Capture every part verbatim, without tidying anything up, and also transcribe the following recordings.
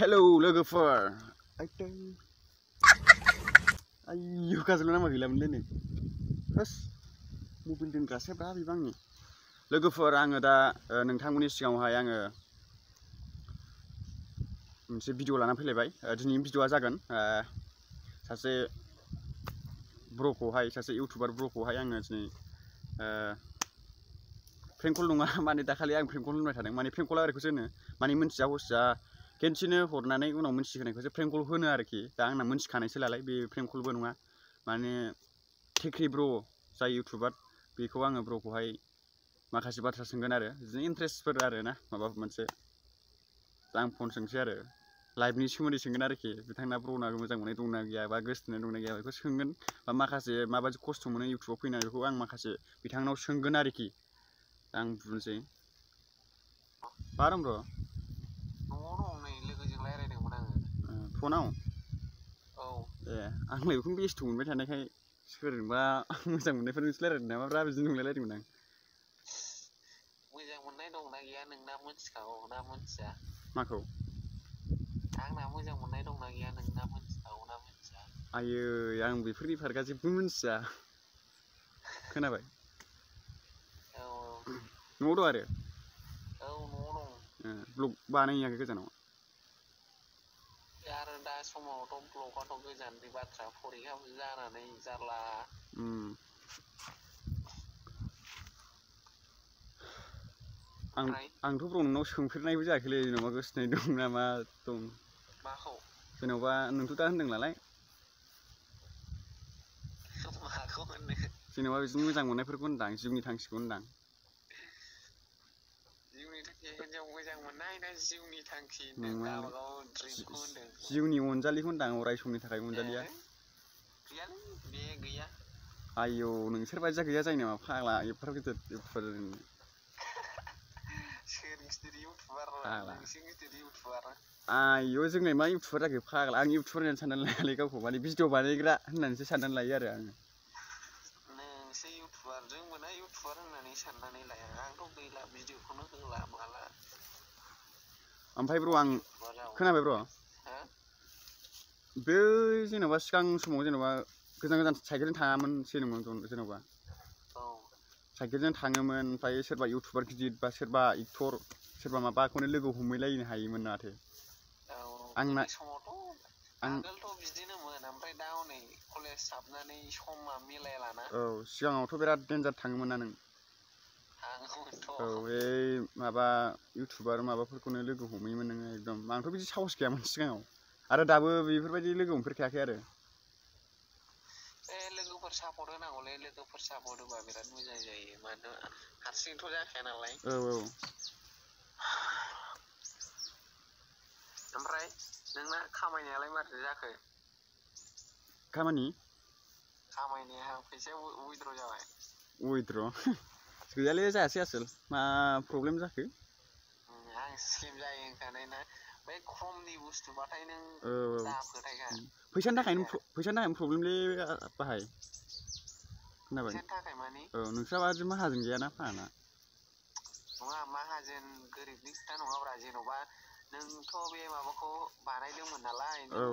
Hello, Lwgw. Ayo, kasih nama gila bener nih. Terus mobil doनग्रासो ब्रा बिबांनि. Lwgwफोर आङो दा नोंथांमोननि सिगाङावहाय आङो मोनसे भिडिअ लाना फैलायबाय. दिनैनि भिडिअआ जागोन सासे ब्र'खौहाय सासे इउटुबार ब्र'खौहाय आङो दिनै प्रेंक कल नङा माने दाखालि आं प्रेंक कल होनबाय थादों. माने प्रेंक कलआ ओरैखौसो होनो माने मोनथिया हसिया खेनसेनो हरनानै उनाव मोनथिहोनायखौसो प्रेंक कल होनो आरोखि. दा आंना मोनथिखानायसो नालाय बे प्रेंक कलबो नङा. माने टेक्रि ब्र' जाय इउटुबार बेखौ आङो ब्र'खौहाय माखासे बाथ्रा सोंगोन आरो बिदिनो इन्ट्रेस्टफोर आरो ना माबा मोनसे आं फन सोंसै आरो लाइभनि सोमोन्दै सोंगोन आरोखि बिथांना ब्र'ना मोजां मोननाय दंना गैया बा गोसथोनाय दंना गैया बेखौ सोंगोन बा माखासे माबायदि खस्थ' मोनो इउटुबाव फैनानै बेखौ आं माखासे बिथांनाव सोंगोन आरोखि. आं बुंनोसै मा दं ब्र'? न'आव दं नै लोगोजों रायज्लायदोंमोन आङो फनाव. औ ए आंलाय बेखौनो बेस्थ' मोनबाय थानायखाय सोरजोंबा मोजां मोननायफोरजोंसो रायज्लायदों नामाब्रा बिदि नंलायलायदोंमोन आं. मोजां मोननाय दंना गैया नोंना मोनथिखागौ ना मोनथिया? माखौ? आंना मोजां मोननाय दंना गैया नोंना मोनथिखागौ ना मोनथिया? आयै आं बेफोरनि फारगा जेबो मोनथिया. खोनाबाय? औ न'आव दं आरो? औ न'आव दं. ब्लग बानायहैयाखै गोजानाव? आरो दा समावथ' ब्लगआथ' गोजाननि बाथ्रा फरिखाबो जानानै जारला. आं आंथ' ब्र नोंनाव सोंफेरनायबो जायाखैलै जेनेबा गोसथोनाय दं ना मा दं. माखौ? जेनेबा नोंथ' दा होनदों नालाय. माखौ होननो? जेनेबा बिदिनो मोजां मोननायफोरखौ होनदां जिउनि थांखिखौ होनदां. जिउनि थांखि हिनजाव मोजां मोननाय ना जिउनि थांखि नों गावबागाव ड्रिमखौ होनदों? जिउनि अनजालिखौ होनदां अराय समनि थाखाय अनजालिया. गैयालै बे गैया. आयौ नोंसोर बायदिया गैया जायो नामा फाग्ला एफाराब गिदिर इउटुबार. सोर गिदिर इउटुबार नोंसो गिदिर इउटुबार. आयौ जोंलाय मा इउटुबार जाखो फाग्ला आं इउटुबार होननानै साननानै लायालै गावखौ माने भिडिअ बानायग्रा होननानैसो साननानै लायो आरो आङो. नोंसो इउटुबार जोंबो ना इउटुबार होननानै साननानै लाया. आंथ' गैला भिडिअखौनो होला माला. ओमफ्राय ब्र आं खोनाबाय ब्र? बे जेनेबा सिगां समाव जेनेबा गोजान गोजान साइकेलजों थाङामोन जेनेबा साइकेलजों थाङोमोन ओमफ्राय सोरबा इउटुबार गिदिर बा सोरबा एक्टर सोरबा माबाखौनो लोगो हमहैलायनो हायोमोन माथो. आंना आगोलथ' बिदिनोमोन ओमफ्राय दा हनै कलेज हाबनानै समा मिलायलाना. औ सिगाङावथ' बिराद डेन्जार थाङोमोन ना नों? थाङोमोनथ'। औ बे माबा इउटुबार माबाफोरखौनो लोगो हमहैयोमोन नोङो एकदम. आंथ' बिदि साहस गैयामोन सिगाङाव आरो दाबो बेफोरबायदि लोगो हमफेरखायाखै आरो. ए लोगोफोर सापर्ट होनांगौलै लोगोफोर सापर्ट होबा बिराद मोजां जायो मानो हारसिंथ' जाखाया नालाय. औ औ. ओमफ्राय नोंना खामायनायालाय माथो जाखो? खामानि? खामायनाया फैसाया उइद्र' जाबाय? उइद्र' गैयालै जायासै आसोल मा प्रब्लेम जाखो? आं स्केम जायो होनखानाय ना बै खमनि बुस्थुबाथाय नों दा फोथायखा। फैसानि थाखायनो फैसानि थाखायनो प्रब्लेमलै बाहाय. खोनाबाय? फैसानि थाखाय मानि? औ नोंस्रा बादि माहाजोन गैयाना फाग्ला. नङा माहाजोन गोरिबनि खोथा नङाब्रा जेन'बा नोंथ' बे माबाखौ बानायदोंमोन नालाय. औ.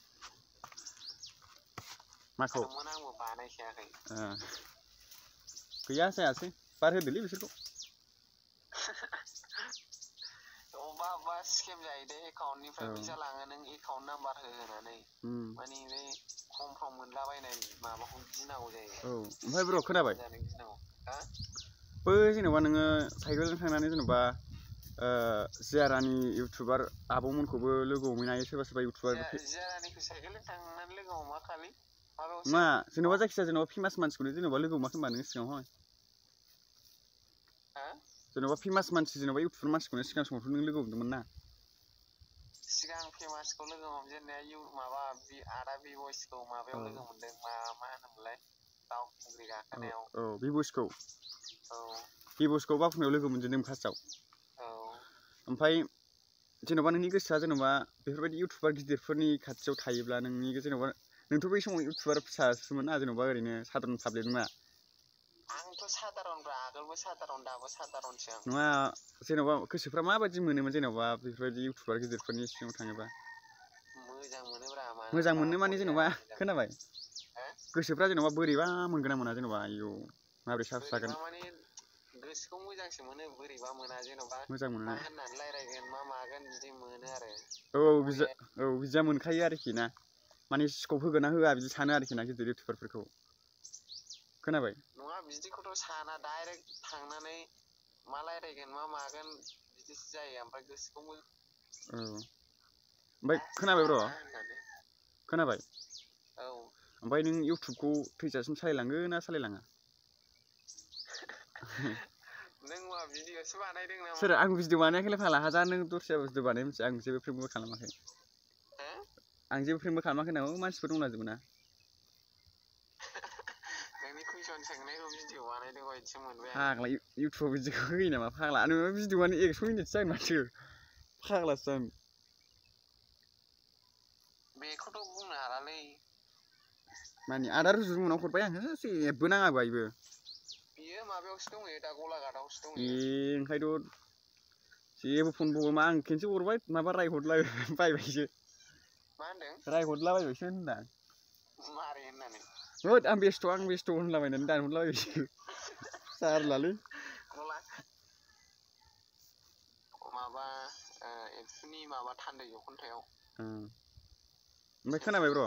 माखौ? आंबो बानायखायाखै। गैया जायासै बाद होदोलै बिसोरखौ। अबा अबा स्केम जायो दे एकाउन्टनिफ्राय फैसा लाङो नों एकाउन्ट नाम्बार हो होनानै माने बे फर्मफ्राव मोनलाबायनाय माबाखौ गिनांगौ जायो। औ ओमफ्राय ब्र खोनाबाय? बै जेनेबा नोङो साइकेलजों थांनानै जेनेबा जियारानि इउटुबार आब'मोनखौबो लोगो हमहैनो हायो सोरबा सोरबा इउटुबार। जियारानिखौ साइकेलजों थांनानै लोगो हमा खालि मा जेनेबा जायखिजाया जेनेबा फेमास मानसिखौनो जेनेबा लोगो हमाखै होनबा नों सिगाङावहाय? जेनेबा फेमास मानसि जेनेबा इउटुबार मानसिखौनो सिगां समावथ' नों लोगो हमदोंमोन ना? सिगां फेमासखौ लोगो हमजेननाया माबा आदा बि बयसखौ माबायाव लोगो मोनदों मा मा होनोमोनलाय बावखुंग्रि गाखोनायाव। औ बि बयसखौ? औ बि बयसखौ बावखुंग्रियाव लोगो मोनजेनदों फार्स्टआव? औ। ओमफ्राय जेन'बा नोंनि गोसोआ जेन'बा बेफोरबायदि इउटुबार गिदिरफोरनि खाथियाव थायोब्ला नोंनि जेन'बा नोंथ' बै समाव इउटुबार फिसासोमोन ना जेन'बा ओरैनो साधारन पाब्लिक नङा। आंथ' सादारनब्रा आगोलबो सादारन दाबो सादारनसो आं नङा जेन'बा गोसोफ्रा माबायदि मोनोमोन जेन'बा बेफोरबायदि इउटुबार गिदिरफोरनि सिङाव थाङोबा मोजां मोनोब्रा मानो मोजां मोनो माने जेन'बा खोनाबाय गोसोफ्रा जेन'बा बोरैबा मोनगोन ना मोना जेन'बा आयौ माबोरै सार्स जागोन माने गोसोखौ मोजांसो मोनो बोरैबा मोना जेन'बा मोजां मोनो मा होननानै रायलायगोन मा मागोन बिदि मोनो आरो औ बिदि औ बिदिया मोनखायो आरोखि ना माने स्कप होगोन ना होआ बिदि सानो आरोखि ना गिदिर इउटुबारफोरखौ खोनाबाय नङा बिदिखौथ' साना डाइरेक्ट थांनानै मा रायलायगोन मा मागोन बिदिसो जायो ओमफ्राय गोसोखौ औ ओमफ्राय खोनाबाय ब्र' खोनाबाय औ ओमफ्राय नों इउटुबखौ थैजासिम सालायलांगोन ना सालायलाङा नों मा भिडिअ'सो बानायदों नामा सोर आं भिडिअ बानायाखैलै फाग्ला हाजार नों दस्रा भिडिअ बानाय मिथिया आं जेबो फ्रेमबो खालामाखै आं जेबो फ्रेमबो खालामाखै होनना मानसिफोर दंलाजोबो ना नोंनि कुइसन सोंनायखौ भिडिअ बानायदों बायदिसो मोनबाय आं फाग्ला इउटुबाव बिदिखौ होयो नामा फाग्ला नोङो भिडिअआनो एकस' मिनिटसो जागोन माथो फाग्लासो आं बेखौथ' बुंनो हालालै मानि आदार रुजुनाव हरबाय आङो जेबो नाङाबो इबो बियो माबायावसो दंहैयो दा गलाघाटआवसो ए दंहैयो ओंखायनोथ' जेबो फनबो मा आं खेनसे हरबाय माबा रायहरला बायबायसो मा होनदों रायहरलाबायबायसो होनदां मारै होननानै होद आं बेस्थ' आं बेस्थ' होनलाबायनानै दानहरलाबायबायसो जारलालै माबा एबसुनि माबा थान्दै जख'न्थायाव ओमफ्राय खोनाबाय ब्र'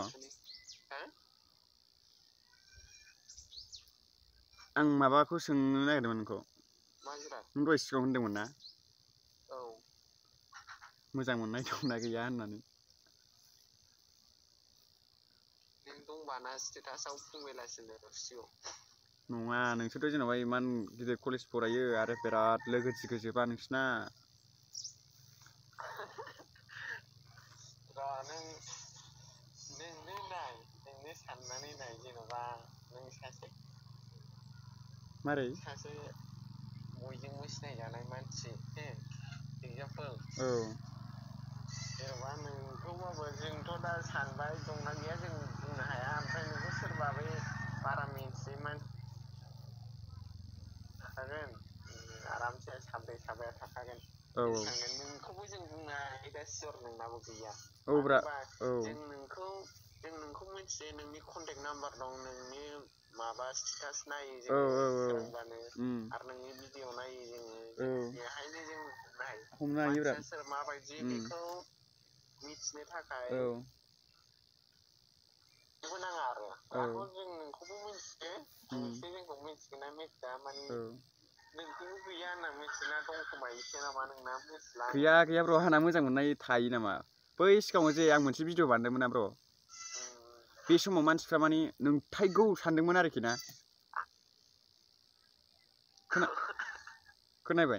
आं माबाखौ सोंनो नागिरदोंमोन नोंखौ नों दहाय सिगाङाव होनदोंमोन ना औ मोजां मोननाय दंना गैया होननानै नों दंबा ना स्टेटासआव फुंबेलासिनो सिगाङाव नङा नोंसोरथ' जेनेबा इमान गिदिर कलेज फरायो आरो बिराद लोगो दिगि जोबा नोंसिना र' नों नोंनो नाय नोंनो साननानै नाय जेन'बा नों सासे मारै सासे बयजोंबो सिनायजानाय मानसि एगजामपोल औ जेन'बा नोंखौबाबो जोंथ' दा सानबाय दंना गैया जों बुंनो हाया ओमफ्राय नोंखौ सोरबा बै बारा मिथियै मानसि थाखागोन आरामसे साब्रै साबाया थाखागोन नोंखौबो जों बुंनो हायो दा सियर नोंनाबो गैया मानो होनबा जों नोंखौ जों नोंखौ मिथियो नोंनि कन्टेक्ट नाम्बार दं नोंनि माबा स्टेटास नायो जोङो सोरांबानो आरो नोंनि भिडिअ नायो जोङो बेहायनो जों बुंनो हायो मानसिया सोर माबायदि बेखौ मिथिनो थाखाय जेबो नाङा आरो दाथ' जों नोंखौबो मिथियो नोंसो जोंखौ मिथिगोन ना मिथिया माने नोंखौबो गैया होनना मिथिना दंखोमा एसे नामा नोंना मिथिला गैया गैया ब्र' आंना मोजां मोननाय थायो नामा बै सिगाङाव जे आं मोनसे भिडिअ बानायदोंमोन ना ब्र' बे समाव मानसिफ्रा माने नोंथाइगौ सानदोंमोन आरोखि ना खोनाबाय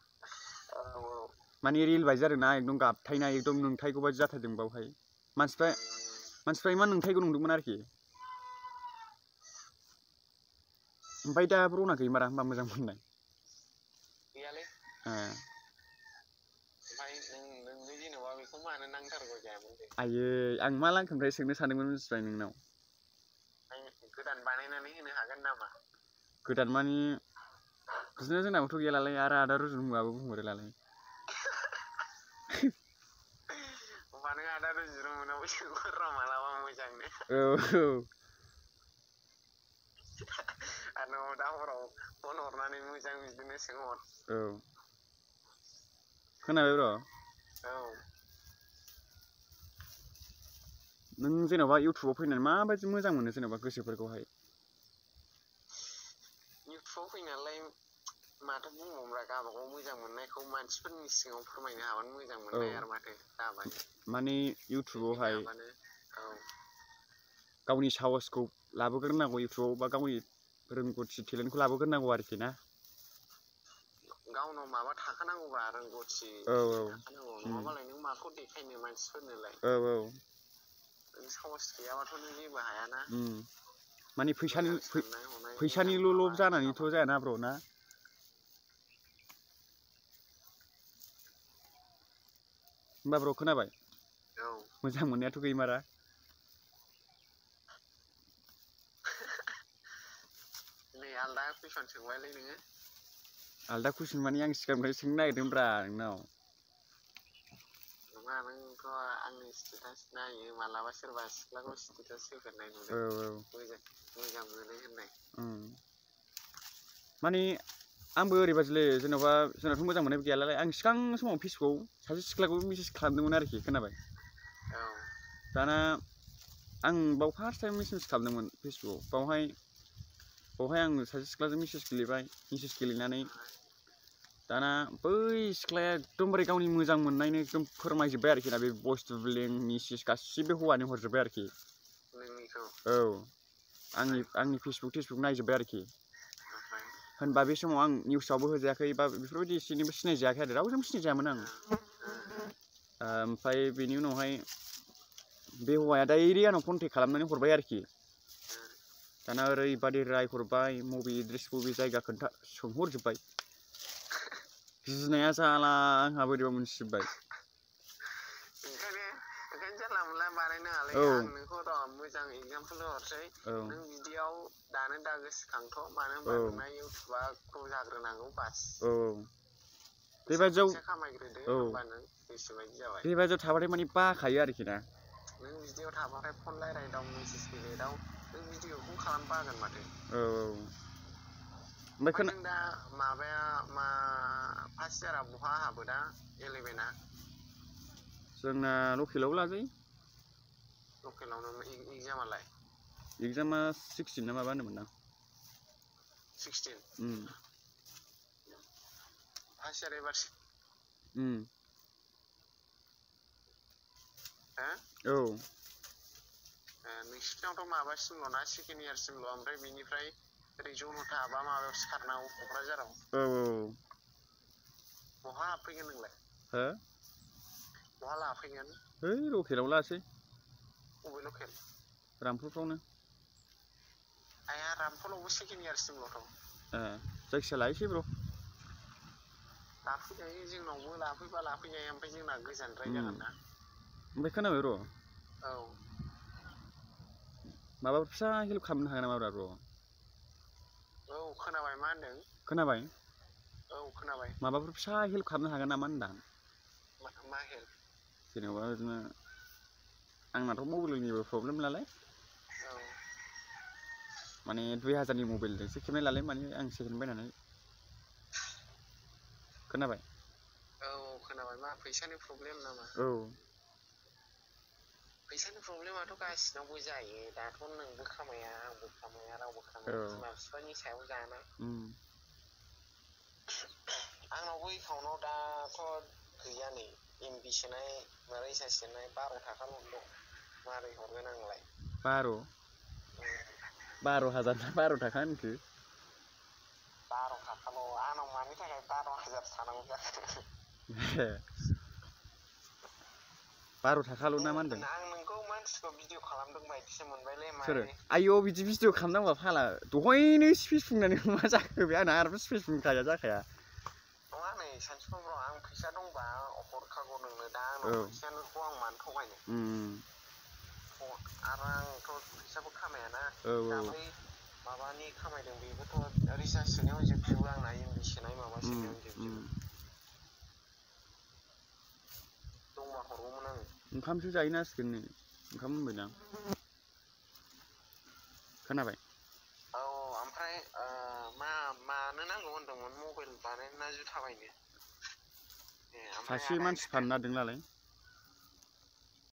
माने रिल बायदि जादोंना एकदम गाबथायना एकदम नोंथाइगौ बायदि जाथारदों बावहाय मानसिफ्रा मानसिफ्रा इमान नोंथाइगौ नंदोंमोन आरोखि ओमफ्राय दा ब्र'ना गैमारा होमबा मोजां मोननाय गैयालै ओमफ्राय नोंनो जेन'बा बेखौ मानो नांथारगौ जायामोन दे आयै आं मा लांखोनिफ्राय सोंनो सानदोंमोन मिथिबाय नोंनाव गोदान बानायनानै होनो हागोन नामा गोदान मानि बिदिनो जोंनाबोथ' गैयालाय आरो आदा रुजुन मुवाबो बुंहरोलाय होमबा नों आदा रुजुनो मोनाबो सोंहर र' मालाबा मोजांनो औ औ आरो दा हराव फन हरनानै मोजां बिदिनो सोंहर औ खोनाबाय ब्र' औ नों जेन'बा इउटुबाव फैनानै माबायदि मोजां मोनो जेन'बा गोसोफोरखौहाय इउटुबाव फैनानैलाय माथो बुंबावनोब्रा गावबागाव मोजां मोननायखौ मानसिफोरनि सिगाङाव फोरमायनो हाबानो मोजां मोननाय आरो माथो जाबाय माने इउटुबावहाय औ गावनि साहसखौ लाबोग्रोनांगौ इउटुबाव बा गावनि रोंगौथि टेलेन्टखौ लाबोग्रोनांगौ आरोखि ना गावनाव माबा थाखानांगौब्रा रोंगौथि थाखानांगौ नङाबालाय नों माखौ देखायनो मानसिफोरनोलाय औ औ नों साहस गैयाबाथ' नों जेबो हायाना माने फैसानि फैसानिल' लब जानानैथ' जायाना ब्र' ना होमबा ब्र' खोनाबाय मोजां मोननायाथ' गैमारा नै आलदा कुइसन सोंबायलै नोङो आलदा कुइसन माने आं सिगांनिफ्राय सोंनो नागिरदोंब्रा नोंनाव नङा नोंथ' आंनि स्टेटास नायो मालाबा सोरबा सिख्लाखौ स्टेटास होफेरनाय नुदों मोजां मोजां मोनो होननाय माने आंबो ओरैबायदिलै जेन'बा जोंनाथ' मोजां मोननाय गैयालाय आं सिगां समाव फेसबुकआव सासे सिख्लाखौ मेसेज खालामदोंमोन आरोखि खोनाबाय दाना आं बाव फार्स्ट टाइम मेसेज खालामदोंमोन फेसबुकआव बावहाय बावहाय आं सासे सिख्लाजों मेसेज गेलेबाय मेसेज गेलेनानै दाना बै सिख्लाया एकदमबारे गावनि मोजां मोननायनो एकदम फोरमायजोब्बाय आरोखि ना बे भइस टु लिंक मेसेज गासिबो हौवानो हरजोब्बाय आरोखि औ आंनि आंनि फेसबुक टेसबुक नायजोब्बाय आरोखि होनबा बे समाव आं निउसआवबो होजायाखै बा बेफोरबायदि एसेनिबो सिनायजायाखै आरो रावजोंबो सिनायजायामोन आं ओमफ्राय बेनि उनावहाय बे हौवाया डाइरेक्ट आंनाव कन्टेक्ट खालामनानै हरबाय आरोखि दाना ओरैबादि रायहरबाय मबे एड्रेस बबे जायगा खोन्था सोंहरजोब्बाय गिनाया जाला आंहा बोरैबा मोनसिजोब्बाय ओंखायनो ओंखायनो जानला मोनला बानायनो नाङालै आं नोंखौ र' मोजां एगजामपोल हरसै नों बिदियाव दानो दा गोसोखांथ' मानो होनबा नोंना इउटुबा ग्र' जाग्रोनांगौ बास औ बेबायदियाव खामायग्रोदो होनबानो गोसोबायदि जाबाय बेबायदियाव थाबाथाय माने बाखायो आरोखि ना नों बिदियाव थाबाथाय फन रायलायदाव मेसेज गेलेदाव नों भिडिअखौ खालाम बागोन माथो औ औ ओमफ्राय नों दा माबाया मा फार्स्ट इयारा बहा हाबो दा इलेभेना जोंना लकेलाव लाजायो लकेलावनो एगजामालाय एगजामा सिक्सटिन ना माबा होनदोंमोनदां सिक्सटिन फार्स्ट इयार एबार औ नोंसिनावथ' माबासिमल' ना सेकेन्ड इयारसिमल' ओमफ्राय बेनिफ्राय ओरै जनता बा माबायाव सिखारनांगौ क'क्राझाराव औ औ बहा हाबफैगोन नोंलाय हो बहा लाफैगोन है लकेलाव लासै बबे लकेल रामपुरफ्रावनो आया रामपुरावबो सेकेन्ड इयारसिमल'थ' ए जायखिया लायसै ब्र' लाफैजायो जोंनावबो लाफैबा लाफैजायो ओमफ्राय जोंना गोजानद्राय जागोन ना ओमफ्राय खोनाबाय र' औ माबाफोर फिसा हेल्प खालामनो हागोन नामा ब्र' औ खोनाबाय मा होनदों खोनाबाय औ खोनाबाय माबाफोर फिसा हेल्प खालामनो हागोन नामा होनदां मा हेल्प जेनेबा बिदिनो आंनाथ' मबाइलनिबो प्रब्लेम नालाय औ माने दुइ हाजारनि मबाइलजोंसो खेबनाय नालाय माने आं सेकेन्ड बायनानै खोनाबाय औ खोनाबाय मा फैसानि प्रब्लेम नामा औ फैसानि प्रब्लेमाथ' गासिनावबो जायो दाथ' नोंबो खामाया आंबो खामाया रावबो खामाया बिमा बिफानि सायाव जानाय आंनावबो एकाउन्टाव दाथ' गैया नै एमबि सोनाय रिसार्ज सोनाय बार' थाखाल' दं मारै हरगोन आंलाय बार' बार' हाजार ना बार' थाखा होनखो बार' थाखाल' आंनाव मानि थाखाय बार' हाजार थानांगौ जाखो बार' थाखाल' ना मा होनदों आं नोंखौ मानसिखौ भिडिअ खालामदों बायदिसो मोनबायलै सोरो आयौ बिदि भिडिअ खालामनांगौ फाला दहायनो स्पेस बुंनानै मा जाखो बे आंना आरो स्पेस बुंखाया जाखाया नङा नै सानसुमाव आं फैसा दंबा हरखागौ नोंनो दा आंनाव फैसाखौ आं मानो थगायनो आरो आंथ' फैसाबो खामायाना दा बै माबानि खामायदों बेबोथ' रिसार्ज सोनायाव जोबजोबो आंना एमबि सोनाय माबा सोनायाव जोबजोबो दंबा हरगौमोन आं ओंखामसो जाहैनांसिगोन नै ओंखाम मोनबायदां खोनाबाय औ ओमफ्राय मा मानो नांगौ होनदोंमोन मबाइल बानायनो ना जुथा बायनो सासे मानसि फाननो नागिरदों नालाय